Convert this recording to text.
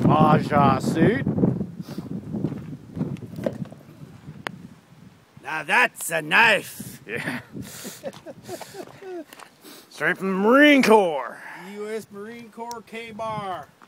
Aja suit. Now that's a knife. Yeah. Straight from the Marine Corps. U.S. Marine Corps K-Bar.